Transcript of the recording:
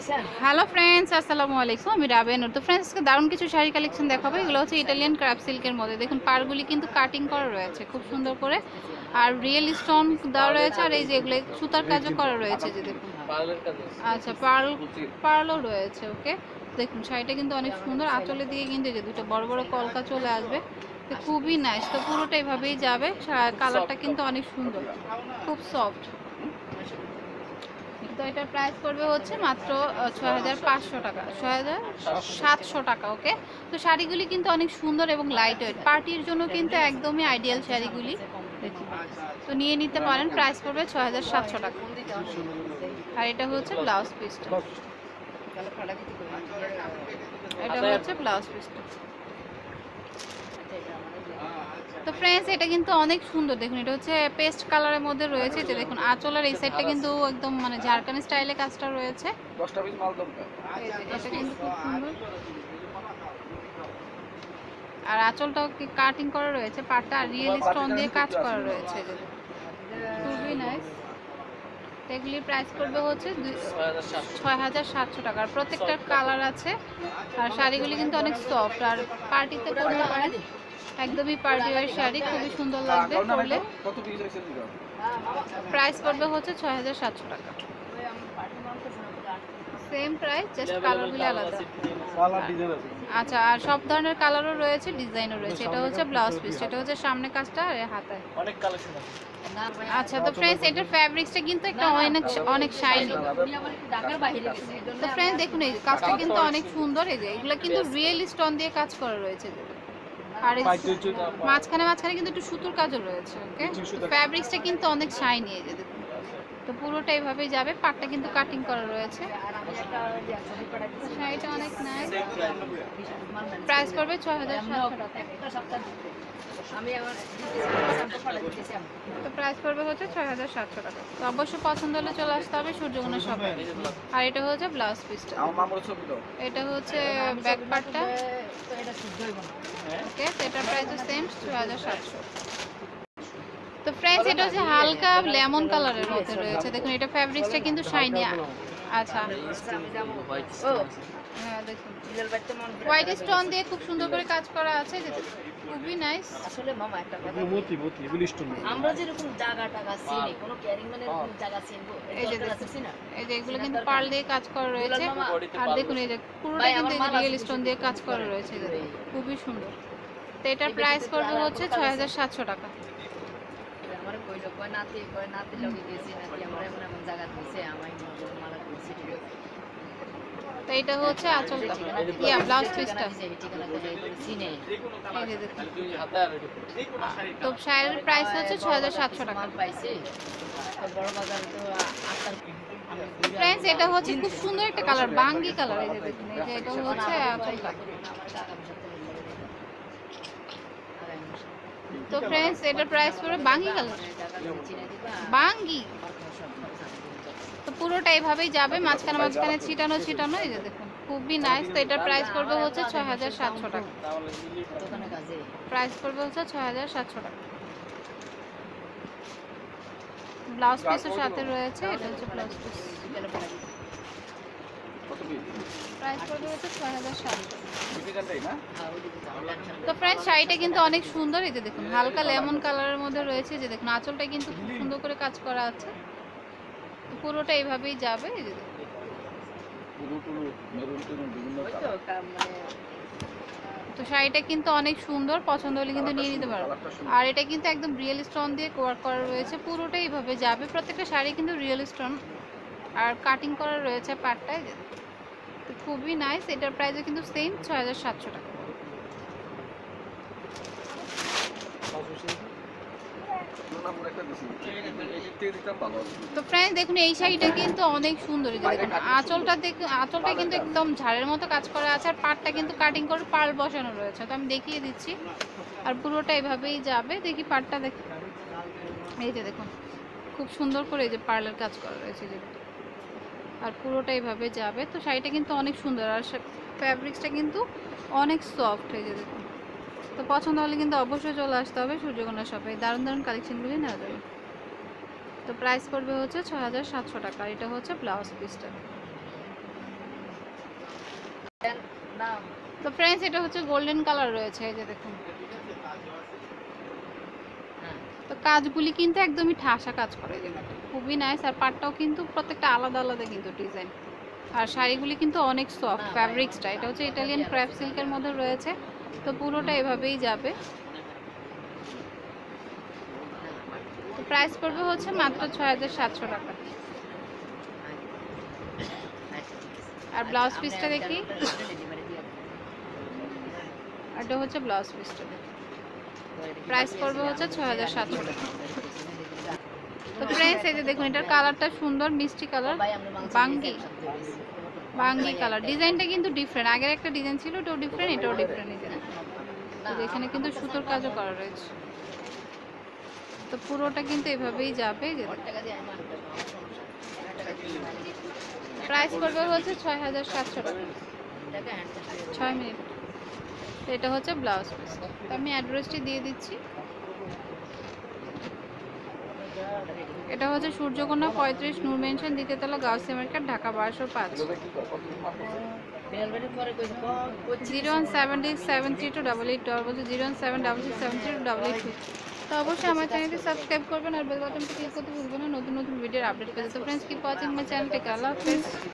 Hello friends, আসসালামু আলাইকুম। আমি রাবেয়া নূর। তো ফ্রেন্ডস, আজকে দারুণ কিছু শাড়ি কালেকশন দেখাবো। এগুলো হচ্ছে ইটালিয়ান ক্র্যাপ সিল্কের মধ্যে। দেখুন পাড়গুলি কিন্তু কাটিং করা রয়েছে খুব সুন্দর করে, আর রিয়েল স্টোন দেওয়া রয়েছে, আর এই যে এগুলো সুতার কাজও করা রয়েছে, যে দেখুন। আচ্ছা, পার্লও রয়েছে। ওকে, দেখুন শাড়িটা কিন্তু অনেক সুন্দর। আঁচলের দিকে কিন্তু এই যে দুটো বড় বড় কলকা চলে আসবে, তো খুবই নাইস। তো পুরোটা এভাবেই যাবে। কালারটা কিন্তু অনেক সুন্দর, খুব সফট। তো এটার প্রাইস পড়বে হচ্ছে মাত্র ৬,৫০০ টাকা, ৬,৭০০ টাকা। ওকে, তো শাড়িগুলি কিন্তু অনেক সুন্দর এবং লাইট ওয়েট, পার্টির জন্য কিন্তু একদমই আইডিয়াল শাড়িগুলি। দেখুন, তো নিয়ে নিতে পারেন। প্রাইস পড়বে ৬,৭০০ টাকা। আর এটা হচ্ছে ব্লাউজ পিসটা, এটা হচ্ছে ব্লাউজ পিসটা। তো ফ্রেন্ডস, এটা কিন্তু অনেক সুন্দর। দেখুন, এটা হচ্ছে পেস্ট কালারের মধ্যে রয়েছে, যে দেখুন আঁচলের এই সাইডটা কিন্তু একদম মানে ঝাড়খান্ড স্টাইলে কাজটা রয়েছে। এটা কিন্তু খুব সুন্দর, আর আঁচলটাও কাটিং করা রয়েছে, পাটটা রিয়েল স্টোন দিয়ে কাজ করা রয়েছে, খুবই নাইস। এগুলির প্রাইস করবে হচ্ছে ৬,৭০০ টাকা। আর প্রত্যেকটার কালার আছে, আর শাড়িগুলি কিন্তু অনেক সফট, আর পার্টিতে পরতে পারেন। একদমই পার্টি ওয়্যার শাড়ি, খুবই সুন্দর লাগবে পরলে। প্রাইস পড়বে হচ্ছে ৬,৭০০ টাকা। সেম প্রাইস, জাস্ট কালারগুলো আলাদা। আচ্ছা, আর সব ধরনের কালারও রয়েছে, ডিজাইনও রয়েছে। এটা হচ্ছে ব্লাউজ পিস, এটা হচ্ছে সামনে কাজটা আর হাতায় অনেক কালেকশন আছে। আচ্ছা, তো ফ্রেন্ডস, এটার ফ্যাব্রিক্সটা কিন্তু একটা অনেক শাইনি। তো ফ্রেন্ডস দেখুন, এই কাজটা কিন্তু অনেক সুন্দর। এই যে এগুলো কিন্তু রিয়েল স্টোন দিয়ে কাজ করা রয়েছে, আর মাঝখানে মাঝখানে কিন্তু একটু সুতোর কাজও রয়েছে। ওকে, ফ্যাব্রিক্সটা কিন্তু অনেক শাইনি। এই যে দেখুন, তো পুরোটা এইভাবেই যাবে। পাটটা কিন্তু কাটিং করা রয়েছে। শাড়িটা অনেক নাইস। প্রাইস পড়বে ৬,৭০০ টাকা। তো প্রাইস পড়বে হচ্ছে ৬,৭০০ টাকা। তো অবশ্যই পছন্দ হলে চলে আসতে হবে সূর্যগুনা শপে। আর এটা হচ্ছে ব্লাউজ পিসটা, এটা হচ্ছে ব্যাক পার্টটা। ওকে, তো এটার প্রাইস সেম ৬,৭০০। তো ফ্রেন্ডস, এটা হচ্ছে হালকা লেমন কালারের মধ্যে রয়েছে। দেখুন, এটা ফ্যাব্রিক্সটা কিন্তু শাইনি। আচ্ছা, হ্যাঁ দেখুন, হোয়াইট স্টোন দিয়ে খুব সুন্দর করে কাজ করা আছে, যে খুবই নাইস। আসলে মামা একটা কথা, আমরা যেরকম জায়গা টাকা চিনি, কোনো ক্যারিং মানে এরকম জায়গা চিনবো, এই যে এগুলো কিন্তু পার্ল দিয়ে কাজ করা রয়েছে। আর দেখুন, এই যে পুরোটা কিন্তু রিয়েল স্টোন দিয়ে কাজ করা রয়েছে, খুবই সুন্দর। তো এটার প্রাইস পড়বে হচ্ছে ৬,৭০০ টাকা। তো এটা হচ্ছে আঁচলটা, ব্লাউজ পিসটা। তো শাড়ির প্রাইস হচ্ছে ৬,৭০০ টাকা। ফ্রেন্ডস, এটা হচ্ছে খুব সুন্দর একটা কালার, বাঙ্গি কালার। এই যে দেখুন, এই যে এটা হচ্ছে আঁচলটা। তো ফ্রেন্ডস, এটার প্রাইস পড়বে বাঙ্গি কালার, বাঙ্গি। তো পুরোটা এইভাবেই যাবে, মাঝখানে মাঝখানে ছিটানো ছিটানো। এই যে দেখুন, খুবই নাইস। তো এটার প্রাইস পড়বে হচ্ছে ৬,৭০০ টাকা। প্রাইস পড়বে হচ্ছে ৬,৭০০ টাকা। ব্লাউজ পিসের সাথে রয়েছে, এটা হচ্ছে ব্লাউজ পিস। প্রাইস পড়বে হচ্ছে ৬,৭০০। তো ফ্রেন্ডস, শাড়িটা কিন্তু অনেক সুন্দর। এই যে দেখুন, হালকা লেমন কালারের মধ্যে রয়েছে, যে দেখুন আঁচলটা কিন্তু খুব সুন্দর করে কাজ করা আছে। তো পুরোটা এইভাবেই যাবে। এই যে তো শাড়িটা কিন্তু অনেক সুন্দর, পছন্দ হলে কিন্তু নিয়ে নিতে পারো। আর এটা কিন্তু একদম রিয়েল স্টোন দিয়ে ওয়ার্ক করা রয়েছে, পুরোটা এইভাবে যাবে। প্রত্যেকটা শাড়ি কিন্তু রিয়েল স্টোন আর কাটিং করা রয়েছে পাটটায়, তো খুবই নাইস। এটার প্রাইসও কিন্তু সেম ৬,৭০০ টাকা। তো ফ্রেন্ডস দেখুন, এই শাড়িটা কিন্তু অনেক সুন্দর। দেখুন আঁচলটা, দেখুন আঁচলটা কিন্তু একদম ঝাড়ের মতো কাজ করা আছে, আর পাটটা কিন্তু কাটিং করে পার্ল বসানো রয়েছে। তো আমি দেখিয়ে দিচ্ছি, আর পুরোটা এভাবেই যাবে। দেখি পাটটা, দেখি এই যে দেখুন, খুব সুন্দর করে এই যে পার্লের কাজ করা রয়েছে, যে আর পুরোটা এইভাবে যাবে। তো শাড়িটা কিন্তু অনেক সুন্দর, আর ফ্যাব্রিক্সটা কিন্তু অনেক সফট। হয়ে যে দেখুন, তো পছন্দ হলে কিন্তু অবশ্যই চলে আসতে হবে সূর্যকন্যা শপে। দারুণ দারুণ কালেকশনগুলি নেওয়া যাবে। তো প্রাইস পড়বে হচ্ছে ৬,৭০০ টাকা। এটা হচ্ছে ব্লাউজ পিসটা। তো ফ্রেন্ডস এটা হচ্ছে গোল্ডেন কালার রয়েছে, এই যে দেখুন। তো কাজগুলি কিন্তু একদমই ঠাসা কাজ করে, খুবই নাইস। আর পাটটাও কিন্তু প্রত্যেকটা আলাদা আলাদা কিন্তু ডিজাইন। আর শাড়িগুলি কিন্তু অনেক সফট ফ্যাব্রিক্সটা, এটা হচ্ছে ইটালিয়ান ক্র্যাপ সিল্কের মধ্যে রয়েছে। তো পুরোটা এভাবেই যাবে। তো প্রাইস পড়বে হচ্ছে মাত্র ৬,৭০০ টাকা। আর ব্লাউজ পিসটা দেখি, এটা হচ্ছে ব্লাউজ পিসটা, প্রাইস পড়বে হচ্ছে ৬,৭০০ টাকা। তো ফ্রেন্ডস এই যে দেখুন, এটার কালারটা সুন্দর মিষ্টি কালার, বাঙ্গি কালার। ডিজাইনটা কিন্তু ডিফারেন্ট, আগের একটা ডিজাইন ছিল ওটাও ডিফারেন্ট, এটাও ডিফারেন্ট। এখানে কিন্তু সুতোর কাজও করা রয়েছে। তো পুরোটা কিন্তু এভাবেই যাবে। প্রাইস পড়বে হচ্ছে ৬,৭০০ টাকা। ৬ মিনিট। এটা হচ্ছে ব্লাউজ পিস। তো আমি অ্যাড্রেসটি দিয়ে দিচ্ছি। এটা হচ্ছে সূর্যকন্যা ৩৫ নূর মেনশন, দ্বিতীয়তলা, গাউসিয়া মার্কেট, ঢাকা ১২০৫। 017673288 বলছে 01766732882। তো অবশ্যই আমার চ্যানেলটি সাবস্ক্রাইব করবেন আর বেল বাটনটি ক্লিক করতে ভুলবেন না নতুন নতুন ভিডিওর আপডেট পেতে। তো friends keep watching my channel, take care, আল্লাহ হাফেজ।